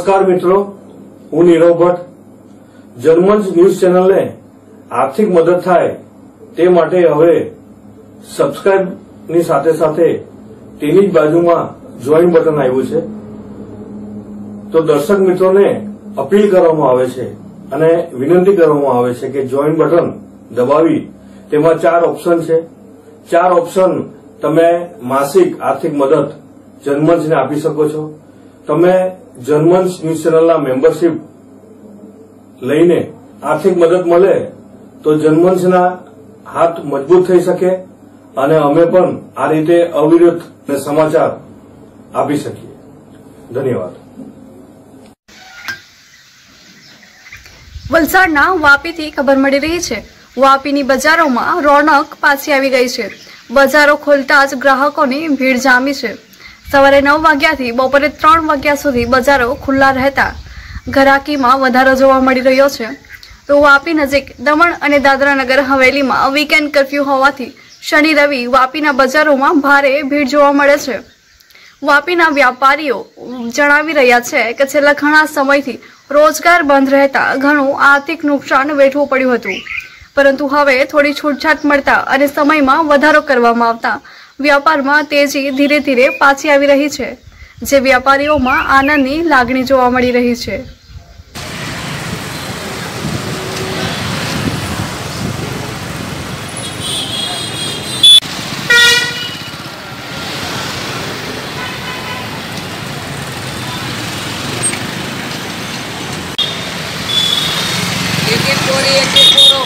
नमस्कार मित्रों, हूँ नीरव भट्ट। जनमंच न्यूज चैनल ने आर्थिक मदद थाय ते माटे हवे सब्सक्राइब ની સાથે સાથે તેની જ બાજુમાં જોઈન બટન આવ્યું છે। તો દર્શક મિત્રોને અપીલ કરવામાં આવે છે અને વિનંતી કરવામાં આવે છે કે જોઈન બટન દબાવી તેમાં 4 ઓપ્શન છે। 4 ઓપ્શન તમે માસિક આર્થિક મદદ જનમંચને આપી શકો છો। તમે જનમંચ ન્યૂઝ ચેનલના મેમ્બરશીપ લઈને આર્થિક મદદ મળે તો જનમંચના હાથ મજબૂત થઈ શકે અને અમે પણ આ રીતે અવિરત સમાચાર આપી શકીએ। ધન્યવાદ। વલસાડના વાપીથી ખબર મળી રહી છે। વાપીની બજારોમાં રોનક પાછી આવી ગઈ છે। બજારો ખોલતા જ ગ્રાહકોની ભીડ જામી છે। સવારે 9 વાગ્યાથી બપોરે 3 વાગ્યા સુધી બજારો ખુલ્લા રહેતા ઘરાકીમાં વધારો જોવા મળી રહ્યો છે। તો વાપી નજીક દમણ અને દાદરા નગર હવેલીમાં વીકેન્ડ કર્ફ્યુ હોવાથી શનિ રવિ વાપીના બજારોમાં ભારે ભીડ જોવા મળે છે। વાપીના વ્યાપારીઓ જણાવી રહ્યા છે કે છેલ્લા ઘણા સમયથી રોજગાર બંધ રહેતા ઘણું આર્થિક નુકસાન વેઠવું પડ્યું હતું, પરંતુ હવે થોડી છૂટછાટ મળતા અને સમયમાં વધારો કરવામાં આવતા વ્યાપારમાં તેજી ધીરે ધીરે પાછી આવી રહી છે, જે વ્યાપારીઓમાં આનંદની લાગણી જોવા મળી રહી છે। एक एक बोरी